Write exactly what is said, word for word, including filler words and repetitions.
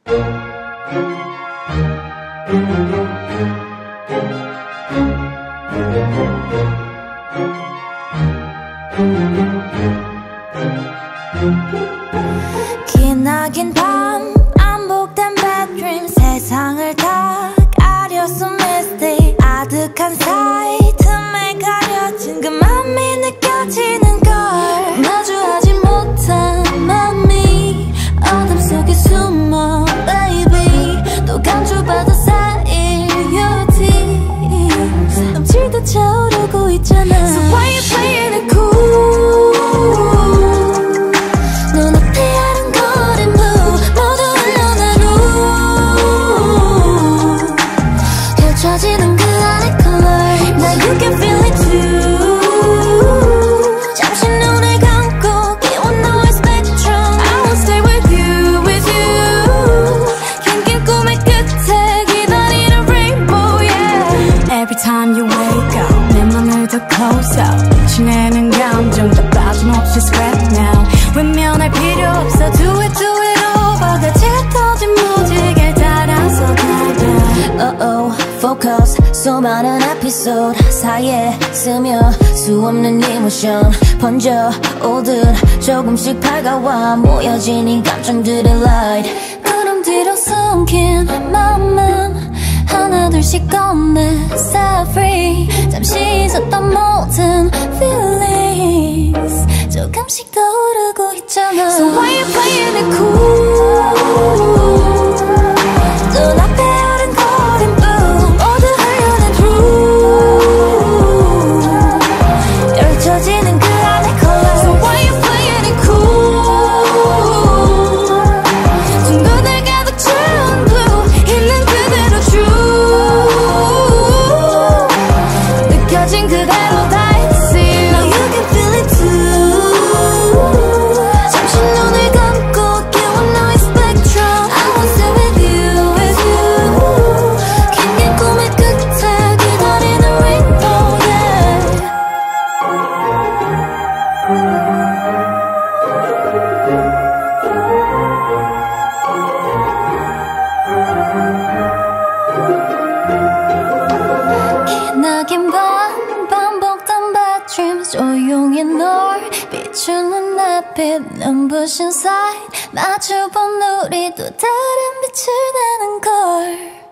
기나긴 밤 반복된 bad dream 세상을 다 가렸어 misty 아득한 사이 틈에 가려진 그 맘이 느껴지는 걸 마주하지 못한 맘이 어둠 속에 숨어 baby 또 감춰봐도 쌓일 your tears 넘칠듯 차오르고 있잖아 So why you playing it cool 젖지는 그 안의 color Now you can feel it too 잠시 눈을 감고 끼워 너의 spectrum I will stay with you, with you 긴긴 꿈의 끝에 기다리는 rainbow, yeah Every time you wake up 내 맘을 더 close up 지내는 감정도 빠짐없이 scrap now 외면할 필요 없어 Do it, do it over 다 짙어진 무지개 따라서 달려 Uh-oh Focus, 수많은 에피소드 사이에 스며 수없는 이모션 번져 오듯 조금씩 밝아와 모여진 이 감정들의 light 구름 뒤로 숨긴 맘은 하나 둘씩 꺼내 set free 잠시 있었던 모든 feelings 조금씩 떠오르고 있잖아 So why you playing it cool 눈앞에 흐른 거린 젖지는 그 안의 color So why you playing it cool 둥근을 가득 채운 blue 있는 그대로 true 느껴진 그대로 다 see Now you can feel it too 잠시 눈을 감고 끼워 너의 spectrum I will stay with you, with you 긴긴 꿈의 끝에 기다리는 rainbow, yeah 기나긴 밤 반복된 bad dreams 조용히 널 비추는 햇빛 눈부신 sight 마주본 우리 또 다른 빛을 내는 걸